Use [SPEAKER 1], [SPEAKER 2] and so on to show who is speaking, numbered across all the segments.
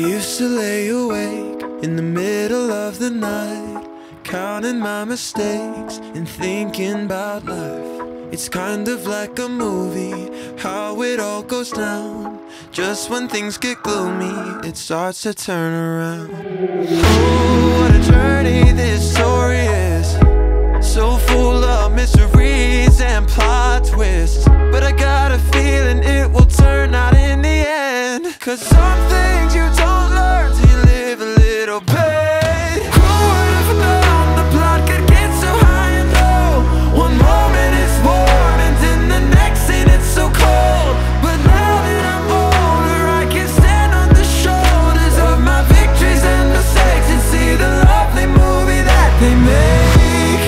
[SPEAKER 1] used to lay awake in the middle of the night, counting my mistakes and thinking about life. It's kind of like a movie, how it all goes down. Just when things get gloomy, it starts to turn around. Oh, what a journey this story is, so full of mysteries and plot twists. But I got a feeling it will turn out in the end, 'cause some things you don't learn till you live a little bit. Who would have known the plot could get so high and low? One moment it's warm and then the next scene it's so cold. But now that I'm older, I can stand on the shoulders of my victories and mistakes and see the lovely movie that they make.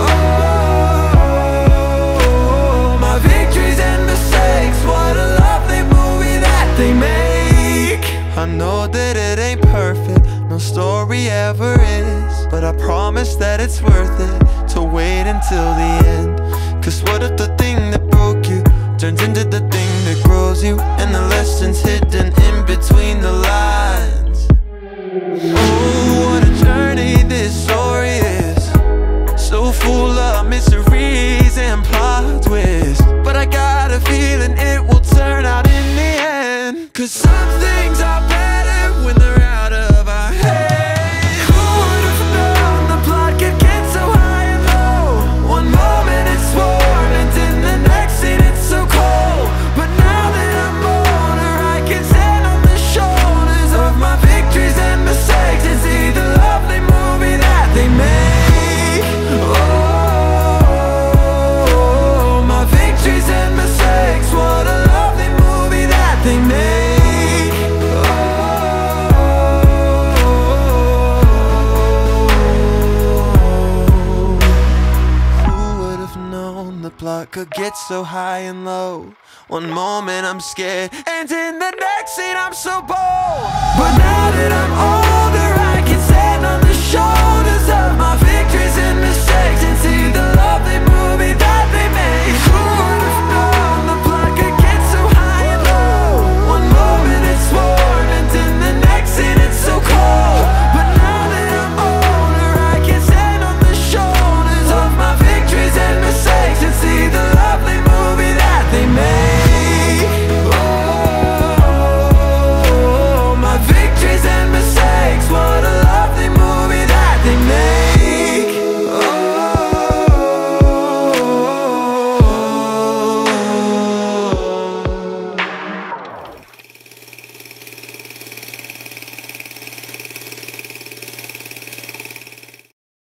[SPEAKER 1] Oh, my victories and mistakes, what a lovely movie that they make. I know that it ain't perfect, no story ever is, but I promise that it's worth it to wait until the end. 'Cause what if the thing that broke you turns into the thing that grows you, and the lessons hidden in between the lines? Oh, what a journey this story is, so full of mysteries and plot twists. But I got a feeling it will turn out in the end, 'cause some things are better when they're out of our head. Who would have known the plot could get so high and low? One moment it's warm and in the next scene it's so cold. But now that I'm older, I can stand on the shoulders of my victories and mistakes and see the lovely movie that they make. Oh, my victories and mistakes, what a lovely movie that they make. The plot could get so high and low. One moment I'm scared, and in the next scene I'm so bold. But now that I'm old,